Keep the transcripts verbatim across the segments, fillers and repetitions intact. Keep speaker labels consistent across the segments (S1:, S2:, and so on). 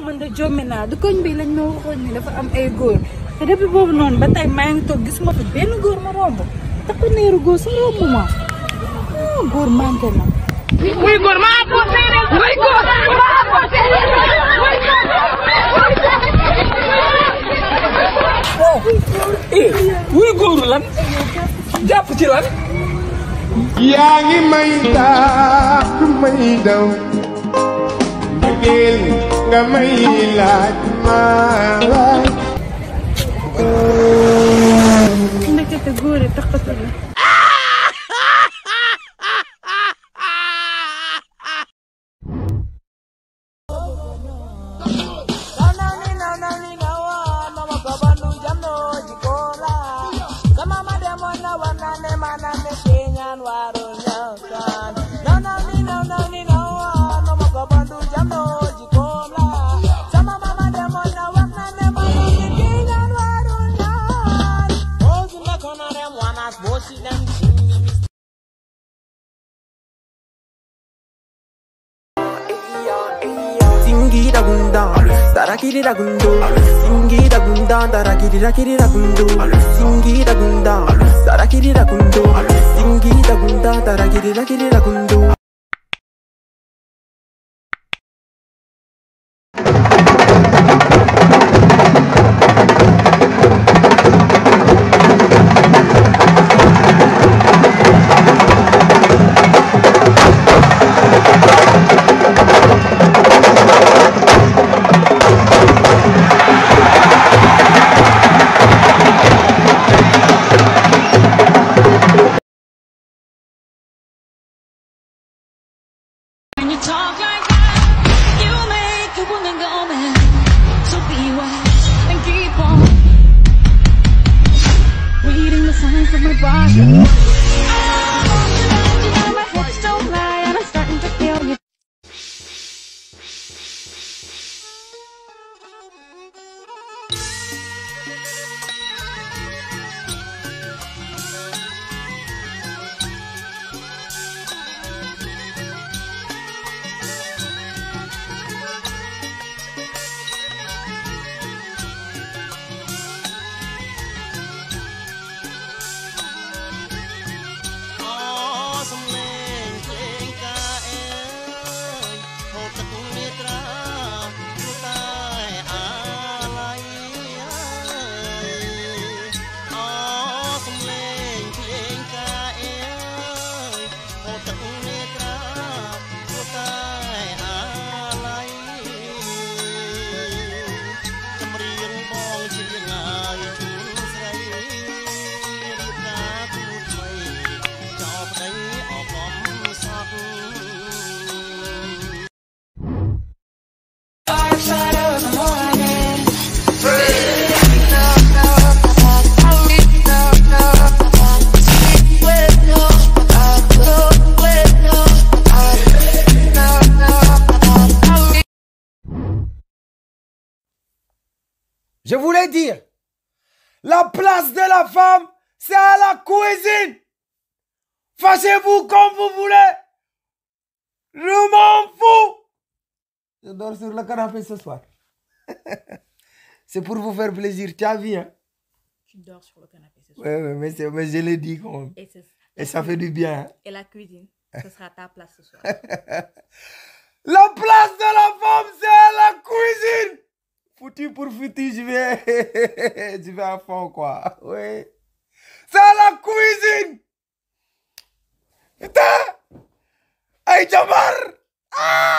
S1: man de jommi naa du koñ bi lañ ma waxoon ni dafa am ay góor te depuis boobu noonu ba tey maa ngi toog gisuma fi benn góor ma romb takku neeru góor sa romb ma góor manqué na.
S2: muy góor maa posé muy góor maa posé
S3: muy góor lan jàpp ci lan.
S4: yaa ngi may tax may daw mbëggeel nga may laaj ma waay.
S1: ndekete góor yi taxatu la.
S5: Singida gunda, darakirira gundo. Singida gunda, darakirira kirira gundo. Singida gunda, darakirira gundo. Singida gunda, darakirira kirira gundo.
S6: Talk like that, you make a woman go mad. So be wise and keep on reading the signs of my body. Oh, you know my hips don't lie, and I'm starting to feel you.
S7: Je voulais dire, la place de la femme, c'est à la cuisine. Fâchez-vous comme vous voulez. Je m'en fous. Je dors sur le canapé ce soir. C'est pour vous faire plaisir. Tu as vu, hein?
S1: Tu dors sur le canapé ce soir.
S7: Oui, oui, mais, mais je l'ai dit quand même.
S1: Et,
S7: Et ça fait du bien. Hein?
S1: Et la cuisine, ce sera ta place ce soir.
S7: La place de la femme, c'est à la cuisine. Foutu pour foutu, je vais, je vais à fond, quoi. Oui. C'est à la cuisine. Putain. Aïe, Jamar. Ah.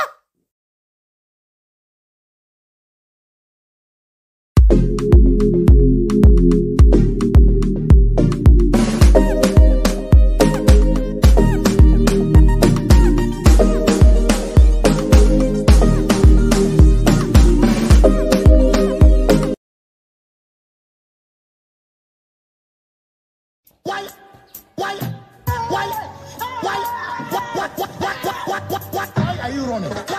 S8: Why, why, why, why, why, why, why, why, why, why, why are you running?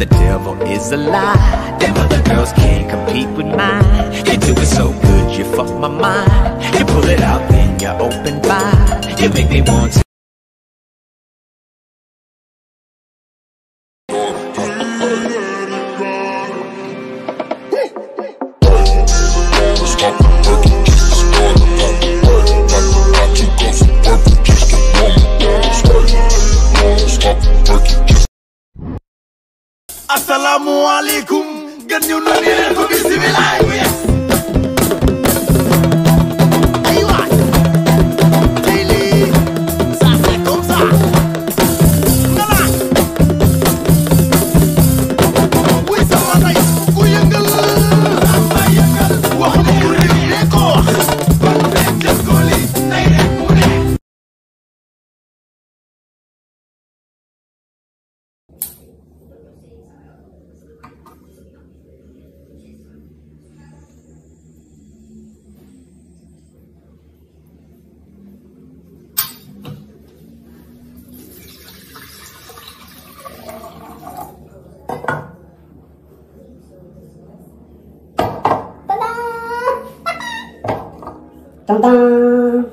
S9: the devil is a lie. Them other girls can't compete with mine. You do it so good, you fuck my mind. You pull it out, then you open wide. You make me want to.
S7: Assalamu alaikum. Gën ñu no ni leen ko bismillah. Aywa. Daily. Ça c'est comme ça. Ngala. Oui ça va tay. Ku yëngal. Amba yëngal. Wax mu ne ko wax. Ban ben def ko li. Tay rek mu ne.
S10: Dun dun.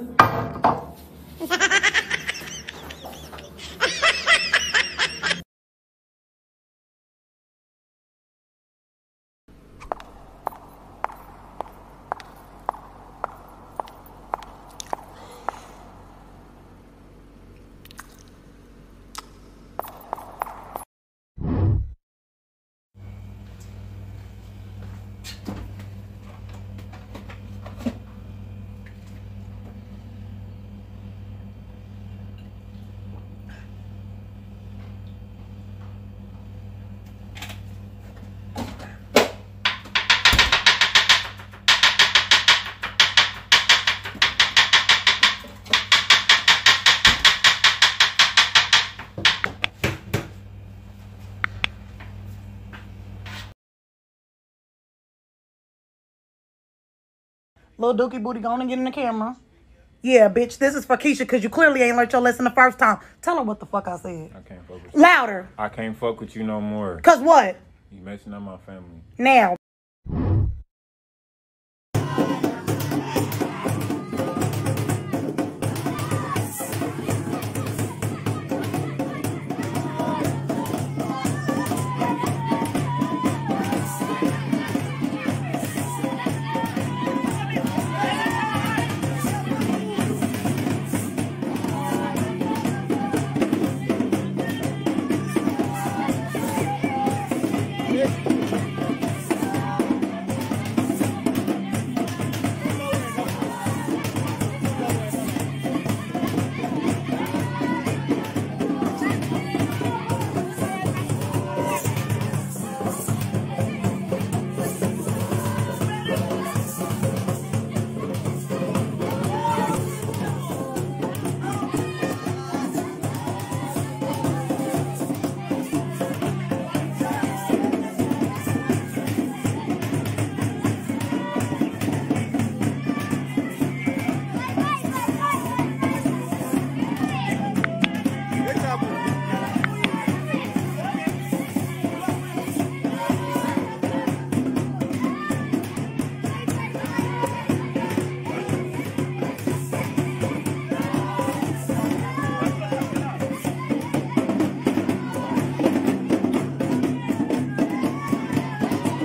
S11: Little Dookie Booty, go on and get in the camera. Yeah, bitch, this is for Keisha because you clearly ain't learned your lesson the first time. Tell her what the fuck I said.
S12: I can't fuck with you.
S11: Louder.
S12: I can't fuck with you no more.
S11: Cause what?
S12: You messing up my family.
S11: Now.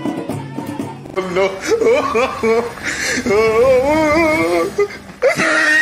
S4: No.